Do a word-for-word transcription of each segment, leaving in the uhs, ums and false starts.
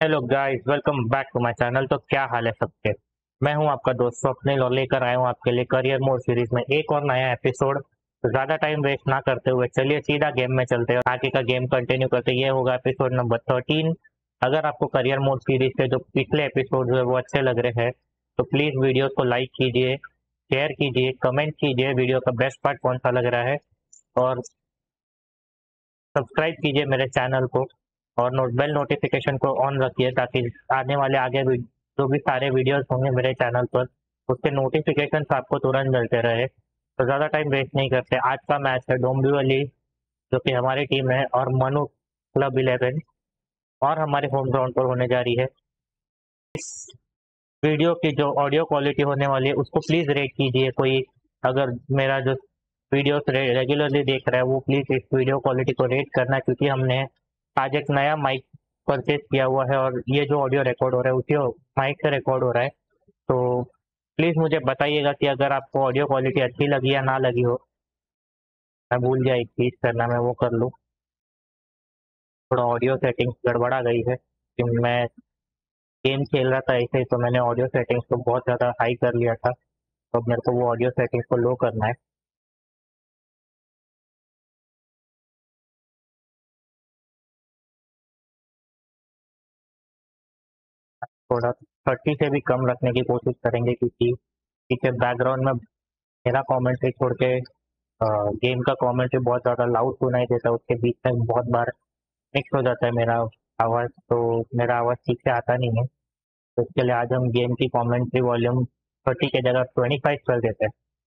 Hello guys, welcome back to my channel. तो क्या हाल है सबके। मैं हूं आपका दोस्त स्वप्निल और लेकर आया हूं आपके लिए करियर मोड सीरीज में एक और नया एपिसोड। तो ज़्यादा टाइम वेस्ट ना करते हुए चलिए सीधा गेम में चलते हैं, आगे का गेम कंटिन्यू करते हैं। ये होगा एपिसोड नंबर थर्टीन। अगर आपको करियर मोड सीरीज के जो पिछले एपिसोड है वो अच्छे लग रहे हैं तो प्लीज़ वीडियो को लाइक कीजिए, शेयर कीजिए, कमेंट कीजिए वीडियो का बेस्ट पार्ट कौन सा लग रहा है, और सब्सक्राइब कीजिए मेरे चैनल को और नोट बेल नोटिफिकेशन को ऑन रखिए ताकि आने वाले आगे भी जो भी सारे वीडियोस होंगे मेरे चैनल पर उसके नोटिफिकेशन आपको तुरंत मिलते रहे। तो ज़्यादा टाइम वेस्ट नहीं करते, आज का मैच है डोंबिवली जो कि हमारी टीम है और मनु क्लब इलेवन और हमारे होम ग्राउंड पर होने जा रही है। इस वीडियो की जो ऑडियो क्वालिटी होने वाली है उसको प्लीज़ रेट कीजिए। कोई अगर मेरा जो वीडियोस रेगुलरली देख रहा है वो प्लीज़ इस वीडियो क्वालिटी को रेट करना, क्योंकि हमने आज एक नया माइक परचेज किया हुआ है और ये जो ऑडियो रिकॉर्ड हो रहा है उसी माइक से रिकॉर्ड हो रहा है। तो प्लीज़ मुझे बताइएगा कि अगर आपको ऑडियो क्वालिटी अच्छी लगी या ना लगी हो। मैं भूल गया एक चीज़ करना, मैं वो कर लूँ। थोड़ा ऑडियो सेटिंग्स गड़बड़ा गई है कि मैं गेम खेल रहा था ऐसे ही, तो मैंने ऑडियो सेटिंग्स को बहुत ज़्यादा हाई कर लिया था। तो अब मेरे को वो ऑडियो सेटिंग्स को लो करना है। थोड़ा थर्टी से भी कम रखने की कोशिश करेंगे, क्योंकि पीछे बैकग्राउंड में मेरा कमेंट्री छोड़ के गेम का कमेंट्री बहुत ज़्यादा लाउड सुनाई देता है। उसके बीच में बहुत बार मिक्स हो जाता है मेरा आवाज़, तो मेरा आवाज़ ठीक से आता नहीं है। तो इसके लिए आज हम गेम की कमेंट्री वॉल्यूम थर्टी के जगह ट्वेंटी फाइव कर देते हैं।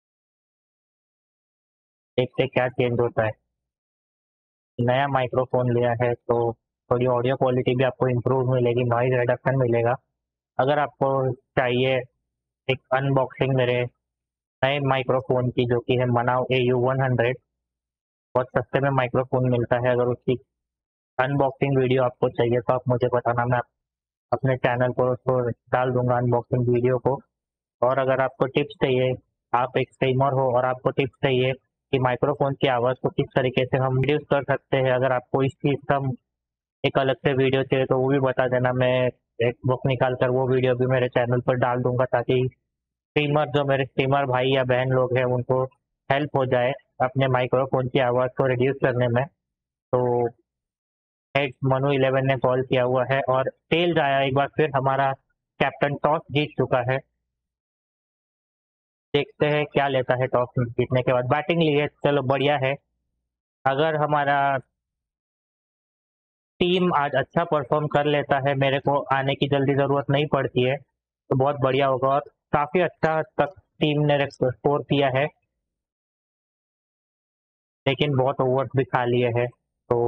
देखते हैं क्या चेंज होता है। नया माइक्रोफोन लिया है तो थोड़ी ऑडियो क्वालिटी भी आपको इम्प्रूव मिलेगी, नॉइज रिडक्शन मिलेगा। अगर आपको चाहिए एक अनबॉक्सिंग मेरे नए माइक्रोफोन की जो कि है मनाव ए यू वन हंड्रेड, बहुत सस्ते में माइक्रोफोन मिलता है। अगर उसकी अनबॉक्सिंग वीडियो आपको चाहिए तो आप मुझे बताना, मैं अपने चैनल पर उसको डाल दूंगा अनबॉक्सिंग वीडियो को। और अगर आपको टिप्स चाहिए, आप एक स्ट्रीमर हो और आपको टिप्स चाहिए कि माइक्रोफोन की आवाज़ को किस तरीके से हम रिड्यूस कर सकते हैं, अगर आपको इस चीज़ का एक अलग से वीडियो चाहिए तो वो भी बता देना। मैं एक बुक निकाल कर वो वीडियो भी मेरे चैनल पर डाल दूंगा ताकि स्ट्रीमर जो मेरे स्ट्रीमर भाई या बहन लोग हैं उनको हेल्प हो जाए अपने माइक्रोफोन की आवाज़ को रिड्यूस करने में। तो हेड मनु इलेवन ने कॉल किया हुआ है और टेल्स आया एक बार फिर। हमारा कैप्टन टॉस जीत चुका है। देखते हैं क्या लेता है टॉस जीतने के बाद। बैटिंग ली है, चलो बढ़िया है। अगर हमारा टीम आज अच्छा परफॉर्म कर लेता है, मेरे को आने की जल्दी ज़रूरत नहीं पड़ती है, तो बहुत बढ़िया होगा। और काफ़ी अच्छा तक टीम ने स्कोर किया है, लेकिन बहुत ओवर्स भी खा लिए हैं। तो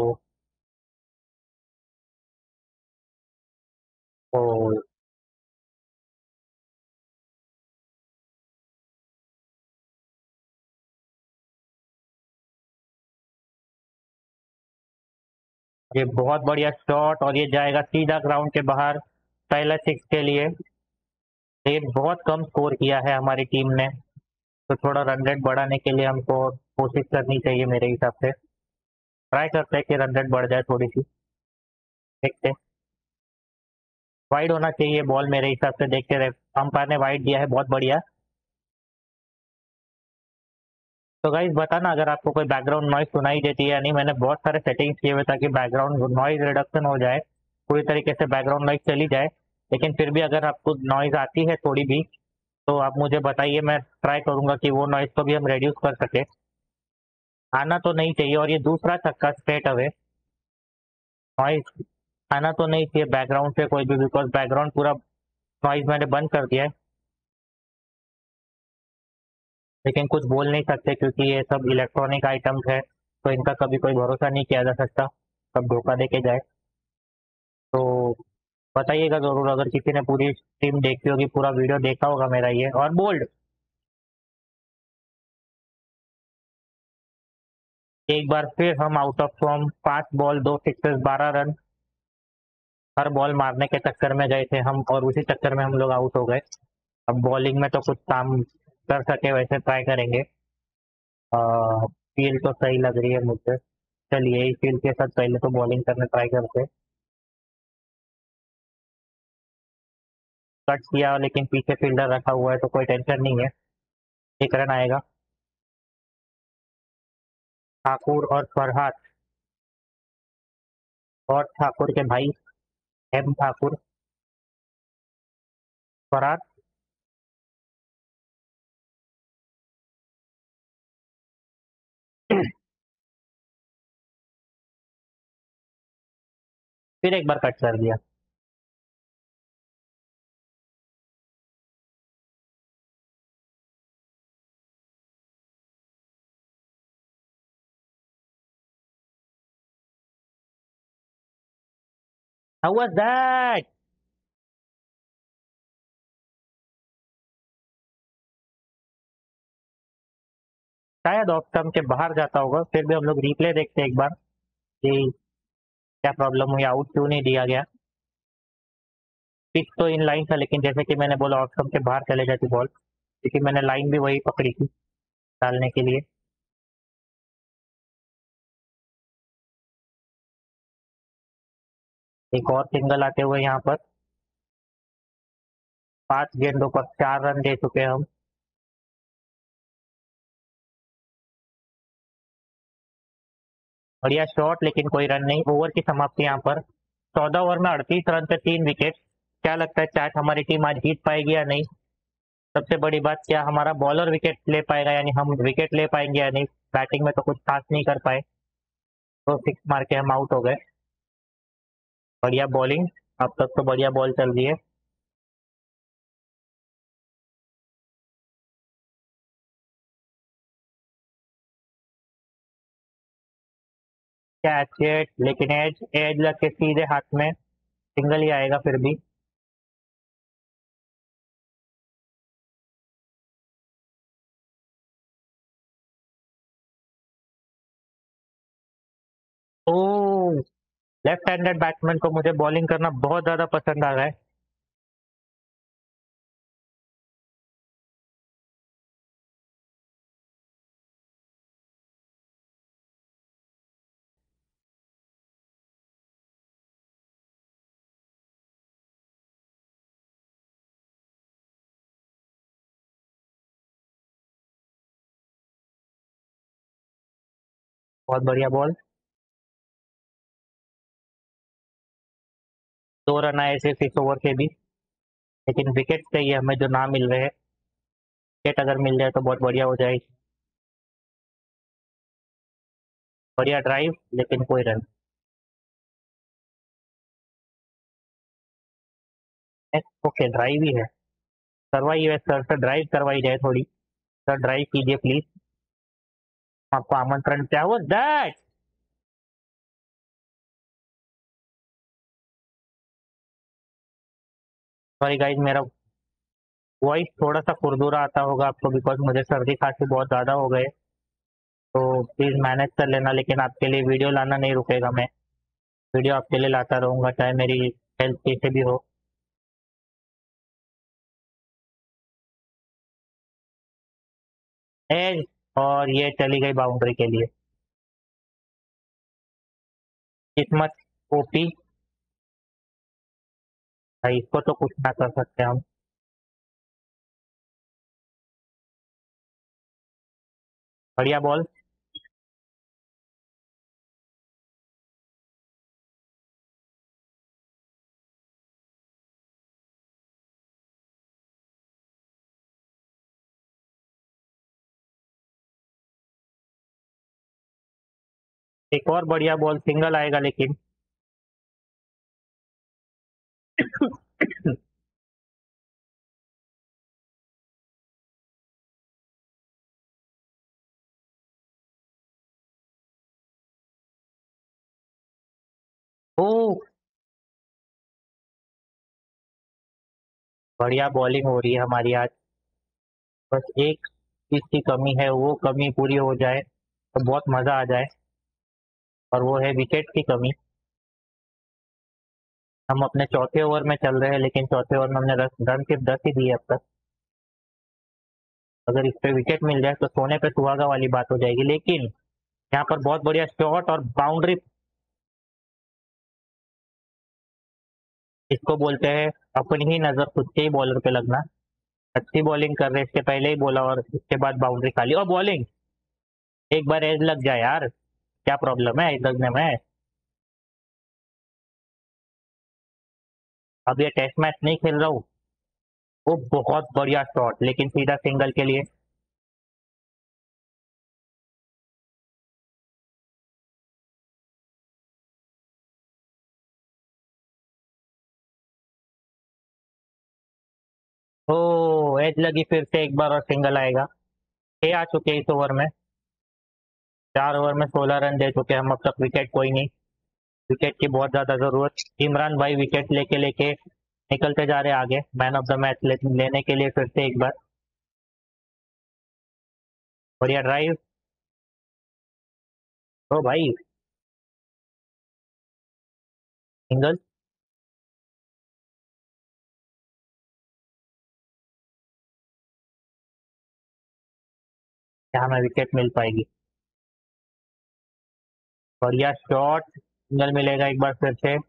तो ये बहुत बढ़िया शॉट और ये जाएगा सीधा ग्राउंड के बाहर पहला सिक्स के लिए। ये बहुत कम स्कोर किया है हमारी टीम ने, तो थोड़ा रन रेट बढ़ाने के लिए हमको कोशिश करनी चाहिए मेरे हिसाब से। ट्राई करते हैं कि रन रेट बढ़ जाए थोड़ी सी। देखते हैं। वाइड होना चाहिए बॉल मेरे हिसाब से, देखते रहे। अंपायर ने वाइड दिया है, बहुत बढ़िया। तो गाइस बताना अगर आपको कोई बैकग्राउंड नॉइज सुनाई देती है या नहीं। मैंने बहुत सारे सेटिंग्स किए हुए ताकि बैकग्राउंड नॉइज रिडक्शन हो जाए, पूरी तरीके से बैकग्राउंड नॉइज चली जाए। लेकिन फिर भी अगर आपको नॉइज आती है थोड़ी भी तो आप मुझे बताइए, मैं ट्राई करूंगा कि वो नॉइज को भी हम रिड्यूस कर सके। आना तो नहीं चाहिए। और ये दूसरा छक्का स्ट्रेट अवे, नॉइज आना तो नहीं चाहिए बैकग्राउंड से कोई भी, बिकॉज बैकग्राउंड पूरा नॉइज मैंने बंद कर दिया है। लेकिन कुछ बोल नहीं सकते क्योंकि ये सब इलेक्ट्रॉनिक आइटम्स है, तो इनका कभी कोई भरोसा नहीं किया जा सकता, कब धोखा दे के जाए। तो बताइएगा ज़रूर अगर किसी ने पूरी टीम देखी होगी, पूरा वीडियो देखा होगा मेरा ये। और बोल्ड, एक बार फिर हम आउट ऑफ फॉर्म। पांच बॉल दो सिक्सेस बारह रन। हर बॉल मारने के चक्कर में गए थे हम और उसी चक्कर में हम लोग आउट हो गए। अब बॉलिंग में तो कुछ काम कर सके वैसे ट्राई करेंगे। फील्ड तो सही लग रही है मुझे। चलिए इस फील्ड के साथ पहले तो बॉलिंग करने ट्राई करते हैं। कट किया लेकिन पीछे फील्डर रखा हुआ है तो कोई टेंशन नहीं है, एक रन आएगा। ठाकुर और फरहाद, और ठाकुर के भाई एम ठाकुर, फरहाद फिर एक बार कट कर दिया। How was that? शायद ऑफ स्टंप के बाहर जाता होगा, फिर भी हम लोग रिप्ले देखते हैं एक बार कि क्या प्रॉब्लम हुई, आउट क्यों नहीं दिया गया। पिच तो इन लाइन था, लेकिन जैसे कि मैंने बोला ऑफ स्टंप के बाहर चले जाती बॉल, क्योंकि मैंने लाइन भी वही पकड़ी थी डालने के लिए। एक और सिंगल आते हुए यहाँ पर, पांच गेंदों पर चार रन दे चुके हैं हम। बढ़िया शॉट, लेकिन कोई रन नहीं। ओवर की समाप्ति यहाँ पर, चौदह ओवर में अड़तीस रन पे तीन विकेट। क्या लगता है चाट हमारी टीम आज जीत पाएगी या नहीं? सबसे बड़ी बात, क्या हमारा बॉलर विकेट ले पाएगा, यानी हम विकेट ले पाएंगे या नहीं? बैटिंग में तो कुछ खास नहीं कर पाए, तो सिक्स मार के हम आउट हो गए। बढ़िया बॉलिंग, अब तक तो बढ़िया बॉल चल रही है। कैच हिट, लेकिन एज एज लग के सीधे हाथ में, सिंगल ही आएगा फिर भी। ओ, लेफ्ट हैंडेड बैट्समैन को मुझे बॉलिंग करना बहुत ज्यादा पसंद आ रहा है। बहुत बढ़िया बॉल। दो रन आए सिर्फ इस ओवर के भी, लेकिन विकेट चाहिए हमें जो ना मिल रहे हैं। विकेट अगर मिल जाए तो बहुत बढ़िया हो जाएगी। बढ़िया ड्राइव, लेकिन कोई रन। ओके, ड्राइव ही है। करवाइए सर, से ड्राइव करवाई जाए थोड़ी। सर ड्राइव कीजिए प्लीज, आपको आमंत्रण। क्या वो दैट? सॉरी गाइस, मेरा वॉइस थोड़ा सा खुरदुरा आता होगा आपको, बिकॉज मुझे सर्दी खांसी बहुत ज़्यादा हो गए, तो प्लीज़ मैनेज कर लेना। लेकिन आपके लिए वीडियो लाना नहीं रुकेगा, मैं वीडियो आपके लिए लाता रहूँगा, चाहे मेरी हेल्थ कैसे भी हो। एज, और ये चली गई बाउंड्री के लिए। किस्मत ओपी, भाई इसको तो कुछ ना कर सकते हम। बढ़िया बॉल। एक और बढ़िया बॉल, सिंगल आएगा लेकिन। ओ, बढ़िया बॉलिंग हो रही है हमारी आज। बस एक चीज की कमी है, वो कमी पूरी हो जाए तो बहुत मजा आ जाए, और वो है विकेट की कमी। हम अपने चौथे ओवर में चल रहे हैं, लेकिन चौथे ओवर में हमने रन रन सिर्फ दस ही दिए अब तक। अगर इस पे विकेट मिल जाए तो सोने पे सुहागा वाली बात हो जाएगी। लेकिन यहाँ पर बहुत बढ़िया शॉट और बाउंड्री। इसको बोलते हैं अपनी ही नजर खुद के ही बॉलर पे लगना। अच्छी बॉलिंग कर रहे, इसके पहले ही बोला और इसके बाद बाउंड्री खाली और बॉलिंग। एक बार एज लग जाए यार, क्या प्रॉब्लम है एज लगने में। अब ये टेस्ट मैच नहीं खेल रहा हूँ। वो बहुत बढ़िया शॉट, लेकिन सीधा सिंगल के लिए। ओ, एज लगी फिर से एक बार और सिंगल आएगा। छह आ चुके हैं इस ओवर में। चार ओवर में सोलह रन दे चुके हैं हम, अब तक विकेट कोई नहीं। विकेट की बहुत ज्यादा जरूरत। इमरान भाई विकेट लेके लेके निकलते जा रहे आगे, मैन ऑफ द मैच ले, लेने के लिए फिर से एक बार। बढ़िया ड्राइव। ओ भाई, सिंगल। क्या हमें विकेट मिल पाएगी? बढ़िया शॉट, सिंगल मिलेगा एक बार फिर से।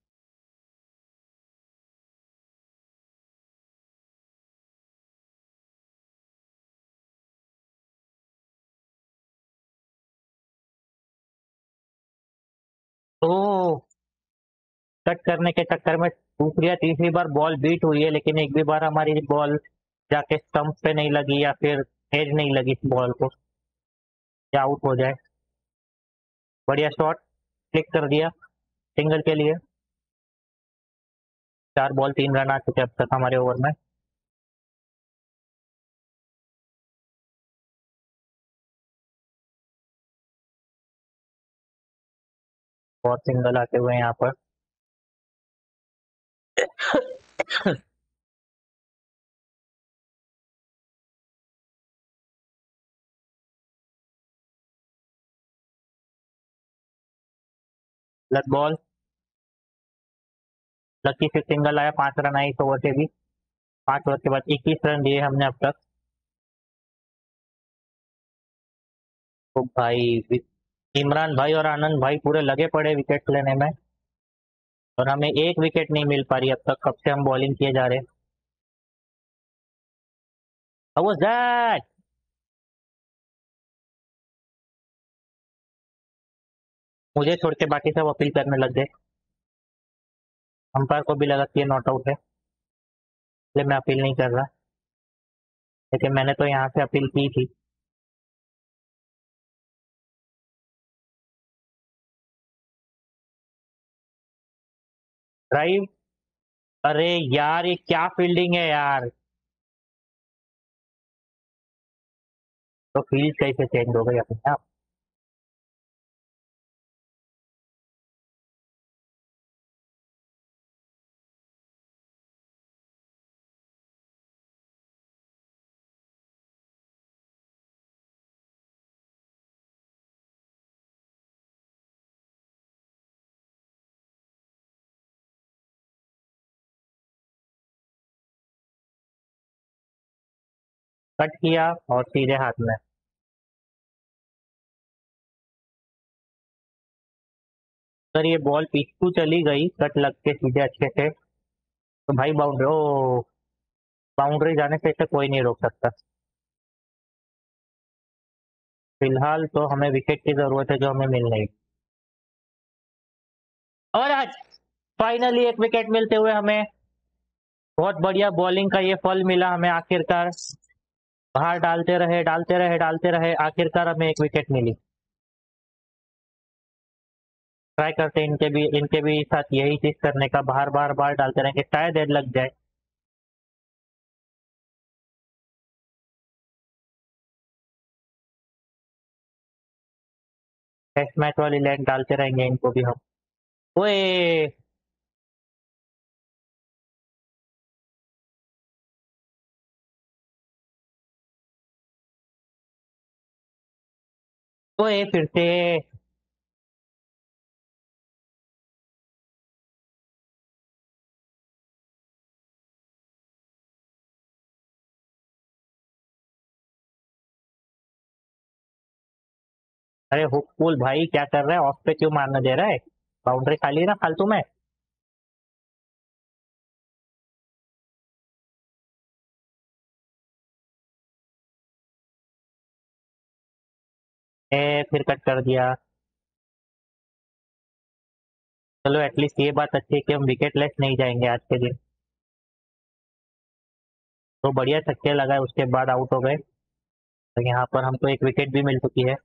ओ, कट करने के चक्कर में दूसरी या तीसरी बार बॉल बीट हुई है, लेकिन एक भी बार हमारी बॉल जाके स्टंप पे नहीं लगी या फिर एज नहीं लगी इस बॉल को, या आउट हो जाए। बढ़िया शॉट, क्लिक कर दिया सिंगल के लिए। चार बॉल तीन रन आ चुके हैं अब तक हमारे ओवर में। और सिंगल आते हुए यहाँ पर। गलत बॉल। लकी से सिंगल आया, पांच रन आए इस ओवर से भी। पांच ओवर के बाद इक्कीस रन दिए हमने अब तक। तो भाई, इमरान भाई और आनंद भाई पूरे लगे पड़े विकेट लेने में, और हमें एक विकेट नहीं मिल पा रही अब तक, कब से हम बॉलिंग किए जा रहे हैं। How was that? मुझे छोड़ के बाकी सब अपील करने लग गए। अंपायर को भी लगा कि ये नॉट आउट है, इसलिए मैं अपील नहीं कर रहा। लेकिन मैंने तो यहाँ से अपील की थी। ड्राइव। अरे यार, ये क्या फील्डिंग है यार। तो फील्ड कैसे चेंज हो गई अपने आप? कट किया और सीधे हाथ में। अगर ये बॉल पीछू चली गई कट लग के सीधे अच्छे से, तो भाई बाउंड्री, ओ, बाउंड्री जाने से इसे कोई नहीं रोक सकता। फिलहाल तो हमें विकेट की जरूरत है, जो हमें मिल रही। और आज फाइनली एक विकेट मिलते हुए हमें बहुत बढ़िया बॉलिंग का ये फल मिला हमें आखिरकार। बाहर डालते रहे डालते रहे डालते रहे, आखिरकार हमें एक विकेट मिली। ट्राई करते हैं इनके भी इनके भी साथ यही चीज करने का, बाहर बार बार डालते रहेंगे, शायद देर लग जाए। टेस्ट मैच वाली लाइन डालते रहेंगे इनको भी हम। ओए, ओए फिर से। अरे हुकपुल भाई, क्या कर रहा है? ऑफ पे क्यों मारने दे रहा है? बाउंड्री खाली है ना फालतू में। ए, फिर कट कर दिया। चलो एटलीस्ट ये बात अच्छी है कि हम विकेट लेस नहीं जाएंगे आज के दिन। तो बढ़िया छक्के लगाए, उसके बाद आउट हो गए। तो यहाँ पर हमको एक विकेट भी मिल चुकी है।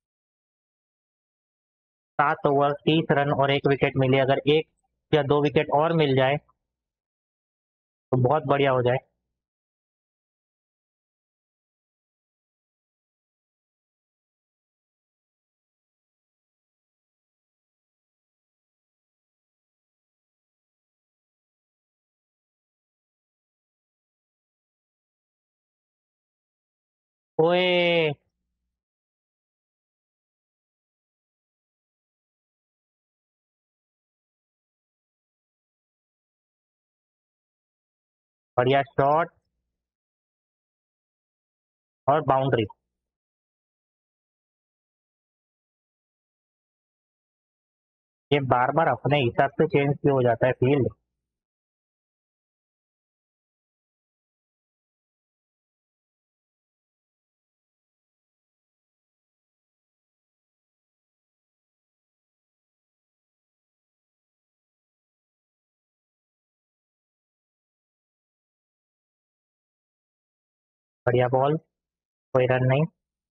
सात ओवर तीस रन और एक विकेट मिली। अगर एक या दो विकेट और मिल जाए तो बहुत बढ़िया हो जाए। ओए, बढ़िया शॉट और बाउंड्री। ये बार बार अपने हिसाब से चेंज क्यों हो जाता है फील्ड। बढ़िया बॉल, कोई रन नहीं।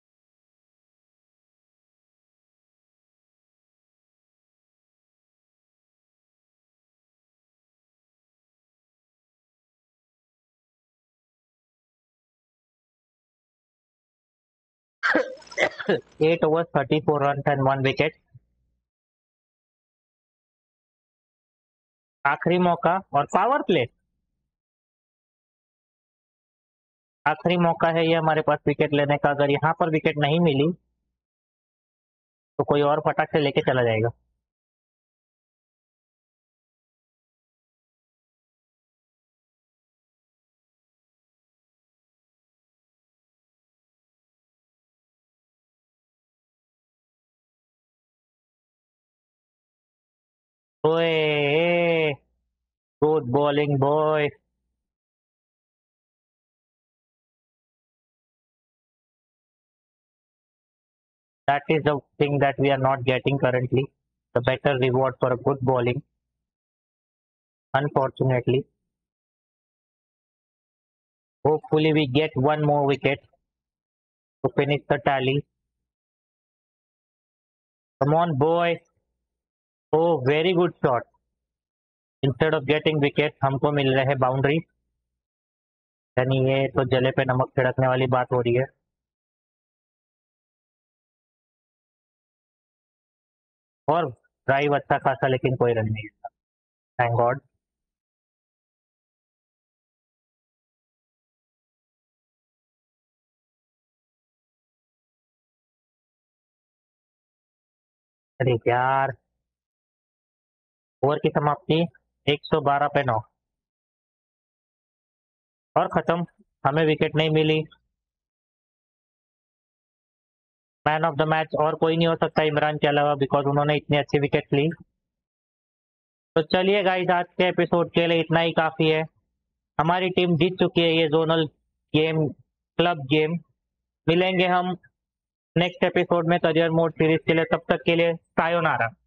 Eight over thirty four run and one wicket. आखिरी मौका और पावर प्ले। आखिरी मौका है ये हमारे पास विकेट लेने का। अगर यहाँ पर विकेट नहीं मिली तो कोई और फटाक से लेके चला जाएगा। ओए, good bowling boy. That is the thing that we are not getting currently. The better reward for a good bowling. Unfortunately, hopefully we get one more wicket to finish the tally. Come on, boys. Oh, very good shot. Instead of getting wicket, हमको मिल रहे हैं boundary. यानी ये तो जले पे नमक छिड़कने वाली बात हो रही है। और ड्राइव अच्छा खासा, लेकिन कोई रन नहीं। Thank God. अरे यार, ओवर की समाप्ति एक सौ बारह पे नौ और खत्म। हमें विकेट नहीं मिली। मैन ऑफ द मैच और कोई नहीं हो सकता इमरान के अलावा, बिकॉज उन्होंने इतनी अच्छी विकेट ली। तो चलिए गाइस, आज के एपिसोड के लिए इतना ही काफी है। हमारी टीम जीत चुकी है ये जोनल गेम, क्लब गेम। मिलेंगे हम नेक्स्ट एपिसोड में करियर मोड सीरीज के लिए। तब तक के लिए सायोनारा।